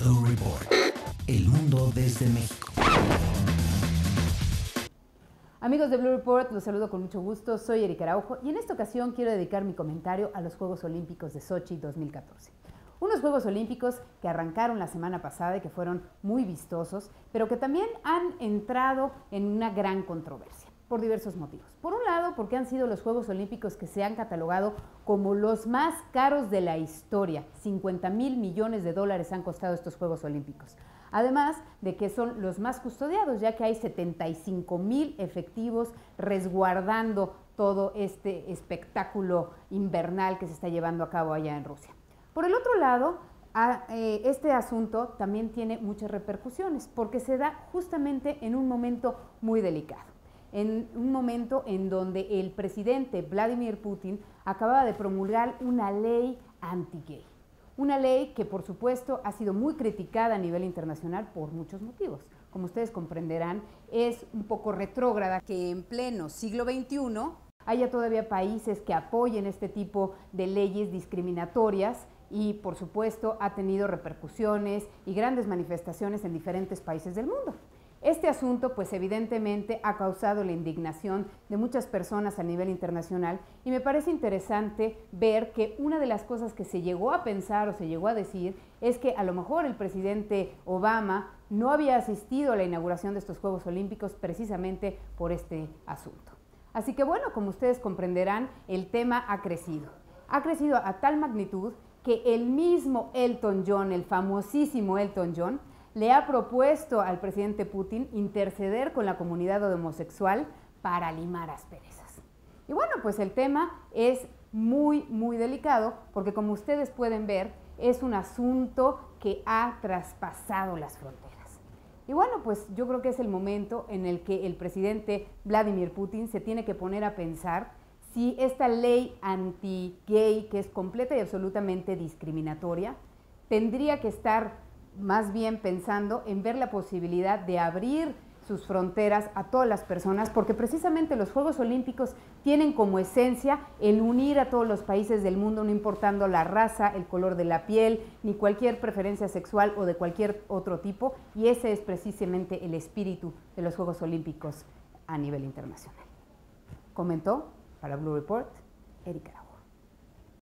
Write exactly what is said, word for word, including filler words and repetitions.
Blue Report. El mundo desde México. Amigos de Blue Report, los saludo con mucho gusto. Soy Erika Araujo y en esta ocasión quiero dedicar mi comentario a los Juegos Olímpicos de Sochi dos mil catorce. Unos Juegos Olímpicos que arrancaron la semana pasada y que fueron muy vistosos, pero que también han entrado en una gran controversia por diversos motivos. Por un lado, porque han sido los Juegos Olímpicos que se han catalogado como los más caros de la historia. cincuenta mil millones de dólares han costado estos Juegos Olímpicos. Además de que son los más custodiados, ya que hay setenta y cinco mil efectivos resguardando todo este espectáculo invernal que se está llevando a cabo allá en Rusia. Por el otro lado, a, eh, este asunto también tiene muchas repercusiones, porque se da justamente en un momento muy delicado, en un momento en donde el presidente Vladimir Putin acababa de promulgar una ley anti-gay. Una ley que, por supuesto, ha sido muy criticada a nivel internacional por muchos motivos. Como ustedes comprenderán, es un poco retrógrada que en pleno siglo veintiuno haya todavía países que apoyen este tipo de leyes discriminatorias y, por supuesto, ha tenido repercusiones y grandes manifestaciones en diferentes países del mundo. Este asunto, pues evidentemente, ha causado la indignación de muchas personas a nivel internacional y me parece interesante ver que una de las cosas que se llegó a pensar o se llegó a decir es que a lo mejor el presidente Obama no había asistido a la inauguración de estos Juegos Olímpicos precisamente por este asunto. Así que bueno, como ustedes comprenderán, el tema ha crecido. Ha crecido a tal magnitud que el mismo Elton John, el famosísimo Elton John, le ha propuesto al presidente Putin interceder con la comunidad homosexual para limar asperezas. Y bueno, pues el tema es muy, muy delicado porque, como ustedes pueden ver, es un asunto que ha traspasado las fronteras. Y bueno, pues yo creo que es el momento en el que el presidente Vladimir Putin se tiene que poner a pensar si esta ley anti-gay, que es completa y absolutamente discriminatoria, tendría que estar más bien pensando en ver la posibilidad de abrir sus fronteras a todas las personas, porque precisamente los Juegos Olímpicos tienen como esencia el unir a todos los países del mundo, no importando la raza, el color de la piel, ni cualquier preferencia sexual o de cualquier otro tipo, y ese es precisamente el espíritu de los Juegos Olímpicos a nivel internacional. Comentó para Blue Report, Erika Araujo.